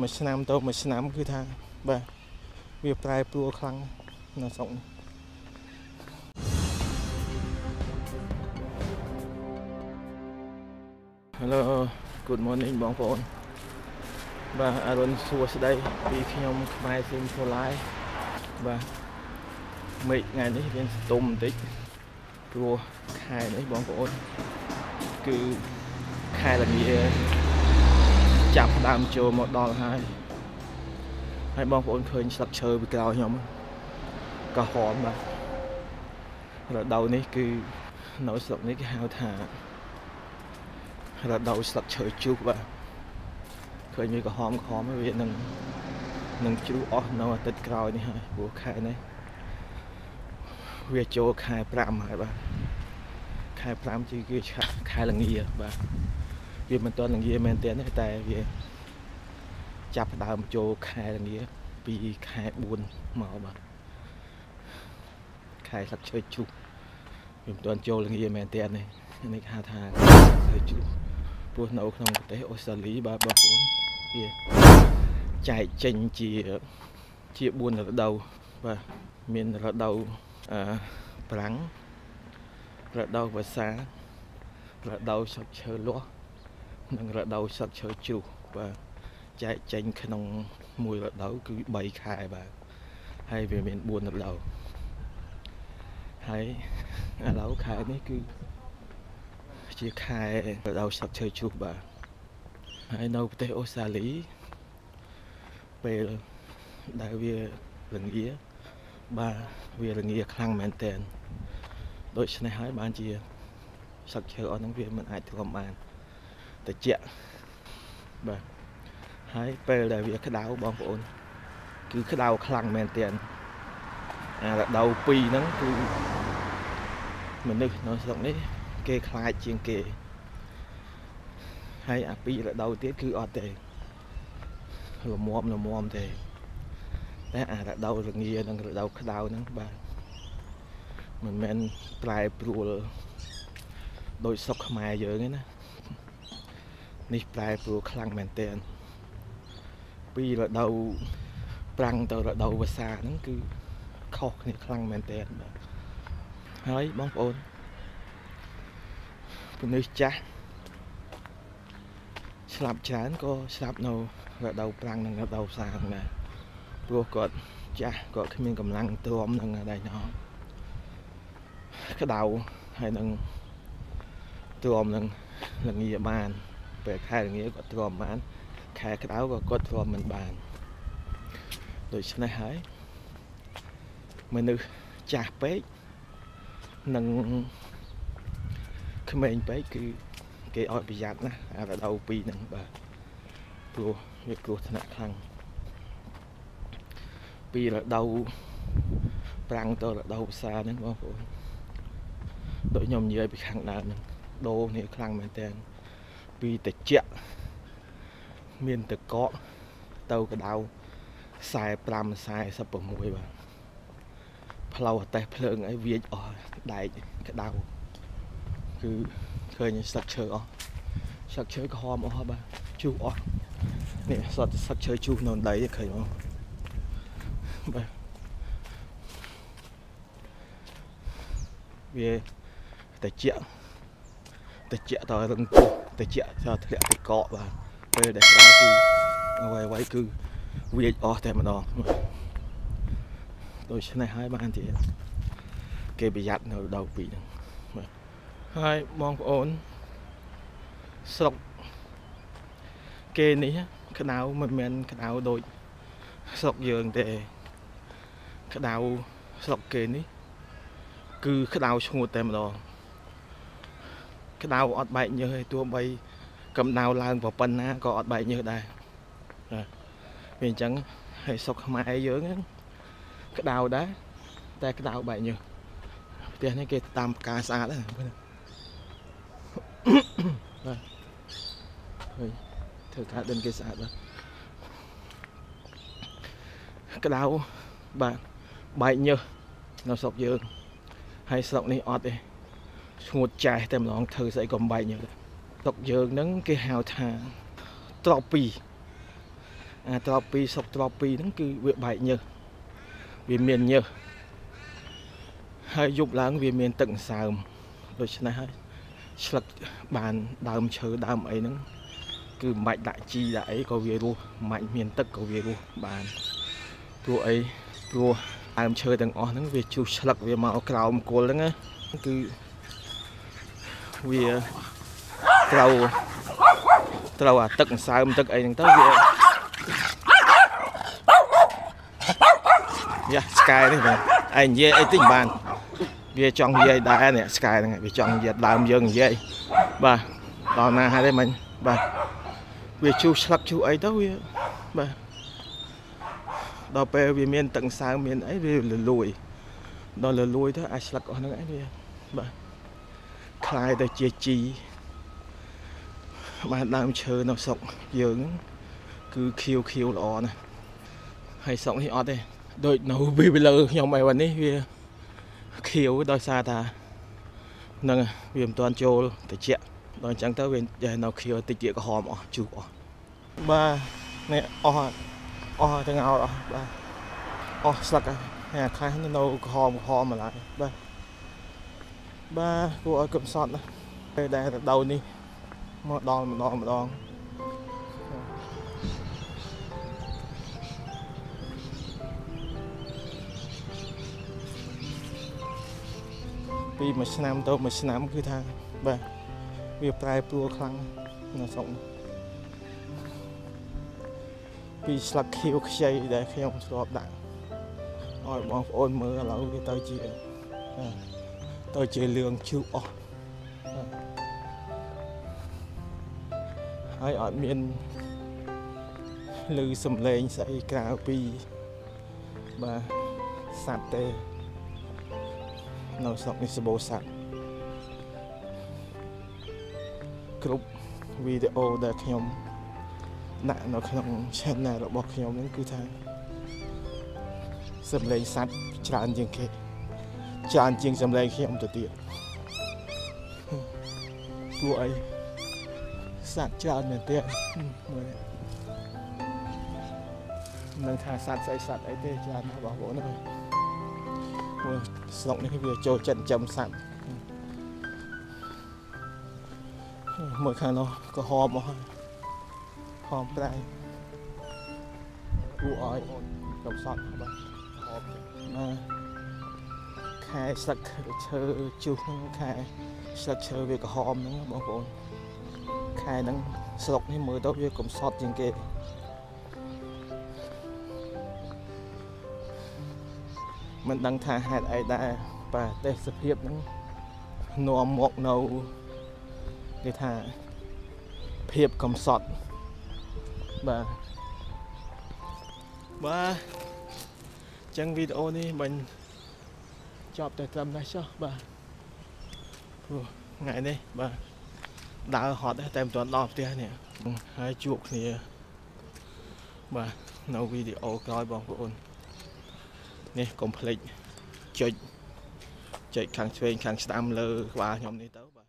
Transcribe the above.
một năm tôi một năm cứ tha bà việc tài pro khăn là sống hello good morningបងប្អូនបាទអរុនសួស្តីពីខ្ញុំខ្មែរស៊ីមហ្វូឡាយបាទមេឃថ្ងៃនេះវាស្ទុំបន្តិចព្រោះខែនេះបងប្អូនគឺខែល្ងាចាប់ដើមចូលមកដល់ហើយបងប្អូនឃើញស្លឹកឈើពីក្រោយខ្ញុំក៏ហមបាទរដូវនេះគឺនៅស្រុកនេះគេហៅថារដូវស្លឹកឈើជុះបាទឃើញវាក្រហមវានឹងជ្រុះអស់នៅអាទិត្យក្រោយនេះហើយព្រោះខែនេះវាចូលខែ5ហើយបាទខែ5គឺខែល្ងាបាទវាមិនទាន់ល្ងាមែនទេតែវាចាប់ដើមចូលខែល្ងាពីខែ4មកបាទខែស្លឹកឈើជុះវាមិនទាន់ចូលល្ងាមែនទេនេះហៅថាឈើជុះព្រោះនៅក្នុងប្រទេសអូស្ត្រាលីបាទបងប្អូនវាចែកចេញជា4រដូវបាទមានរដូវប្រាំងរដូវវស្សារដូវស្លឹកឈើលាស់និងរដូវស្លឹកឈើជ្រុះបាទចែកចេញក្នុងមួយរដូវគឺ3ខែបាទហើយវាមាន4រដូវហើយឥឡូវខែនេះគឺជាខែរដូវស្លឹកឈើជ្រុះបាទហើយនៅប្រទេសអូស្ត្រាលីពេលដែលវាល្ងាបាទវាល្ងាខ្លាំងមែនទែនដូច្នេះហើយបានជាស្លឹកឈើអស់ហ្នឹងវាមិនអាចទ្រាំបានត្រជាក់បាទហើយពេលដែលវាក្តៅបងប្អូនគឺក្តៅខ្លាំងមែនទែនអារដូវ2ហ្នឹងគឺមនុស្សនៅស្រុកនេះគេខ្លាចជាងគេហើយអា2រដូវទៀតគឺអត់ទេល្មមទេតែអារដូវល្ងានិងរដូវក្តៅហ្នឹងបាទមិនមែនប្រែប្រួលដោយស្រុកខ្មែរយើងទេណានេះប្រែប្រួលខ្លាំងមែនទែនពីរដូវប្រាំងទៅរដូវវស្សាហ្នឹងគឺខុសគ្នាខ្លាំងមែនទែនបាទហើយបងប្អូនមនុស្សចាស់ស្លាប់ច្រើនក៏ស្លាប់នៅរដូវប្រាំងនិងរដូវវស្សាហ្នឹងដែរព្រោះគាត់ចាស់គាត់គ្មានកម្លាំងទ្រាំនឹងដែរណោះក្តៅហើយនឹងទ្រាំនឹងល្ងាបានពេលខែល្ងាគាត់ទ្រាំបានខែក្តៅក៏គាត់ទ្រាំមិនបានដូច្នេះហើយមនុស្សចាស់ពេកនិងក្មេងពេកគឺគេឲ្យប្រយ័ត្នណាអារដូវ2ហ្នឹងបាទព្រោះវាគ្រោះថ្នាក់ខ្លាំងពីរដូវប្រាំងទៅរដូវវស្សាហ្នឹងបងប្អូនដូចខ្ញុំនិយាយពីខាងដើមហ្នឹងដូរនេះខ្លាំងមែនតើពីត្រជាក់មានតកកទៅក្តៅ45 46បាទផ្លូវអតេះភ្លើងអីវាចអស់ដែកក្តៅគឺឃើញស្លឹកឈើអស់ស្លឹកឈើក្រហមអស់បាទជុះអស់នេះស្លឹកឈើជុះនៅដីឃើញបងបាទវាត្រជាក់តរឹងពោះត្រជាក់តធ្លាក់ពីកកបាទពេលដែលក្តៅគឺអ្វីគឺវាចអស់តែម្ដងដូច្នេះហើយបានជាគេប្រយ័ត្ននៅរដូវ2ហ្នឹងបាទហើយបងប្អូនស្រុកគេនេះក្តៅមិនមែនក្តៅដូចស្រុកយើងទេក្តៅស្រុកគេនេះគឺក្តៅឈ្ងួតតែម្ដងក្តៅអត់បែកញើសទេទោះបីកម្ដៅឡើងប៉ុណ្ណាក៏អត់បែកញើសដែរបាទវាអញ្ចឹងហើយស្រុកខ្មែរយើងហ្នឹងក្តៅដែរតែក្តៅបែកញើសផ្ទះនេះគេតាមផ្កាស្អាតហ្នឹងបាទហើយធ្វើការដិនគេស្អាតបាទក្តៅបាទបែកញើសនៅស្រុកយើងហើយស្រុកនេះអត់ទេឈ្ងួតចាស់តែម្ដងធ្វើស្អីក៏បែកញើសស្រុកយើងហ្នឹងគេហៅថាត្រប់ពី trọc pi sọc trọc pi nó cứ việc bại nhờ vì miền nhờ hay dục lãng vì miền tận sàm rồi này hay sặc bàn đàm chờ đàm ấy nó cứ mạnh đại chi đại có về luôn mạnh miền tất có về luôn bàn tua ấy tua đàm chờ đằng ó nó về chu sặc về màu cào một cô đó cứ về trâu tận sàm tận ấy tới về yeah, sky đấy mà anh dê ấy tình bàn về trong dây đá này sky này về trong dây làm dừng dây bà đó là hai đây mình bà về chu sắp chu ấy đâu bà đó về về miền tận xa miền ấy về là lùi đó là lùi thôi ai sắp có nó ấy đi bà khai ta chia chi bà làm chơi nó sống dưỡng cứ khiêu lọ này hay sống thì ọt đây đôi nấu vì bây giờ nhau màyวันนี้ khiêu đôi xa ta nâng viêm toàn châu để chẹt đôi chẳng tới bên giờ nào khiêu tịch địa có hòm chủ ba này thằng nào đó ba sạc à khai nó đâu có hòm mà lại ba cô ở cầm sọt đây đây là đầu đi một đòn vì mà năm đâu mà năm cứ thang bà việc trai plua khăn nó sống vì sạc khiêu khay để khi ông sọp đạn rồi bọn ôn mơ là cái tôi chơi lương chịu hay ở miền lư sầm lên xây cao pi và sạt tê nó sống như sabo sạt group video để khi ông nãy nó không chen này là bọc khi ông đến cứ thang sầm lên sạt tràn riêng kia tràn riêng sầm lên khi ông tự tiện tuổi sạt tràn này tiện nâng thả sạt ấy tê tràn nó bảo bố này sống cái việc trôi trận chậm sẵn mỗi khả nó có hòm đây u ỏi đồng sọt mà khai sạc chơi chú khai sạc chơi về cái hòm nữa bọn bọn khai nắng sọc như mới đâu về cũng sọt trên kề mình đang thả hạt ấy đã và để sập hiệp nó một nâu để thả hiệp cầm sọt và trong video này mình chọn tới tầm này cho bà ngày đây bà đã họ đã tìm toàn đọc tiền nè hai chuột nè bà nấu video coi bọn phụ nè complete chạy kháng xuyên kháng stam lơ qua nhóm này tới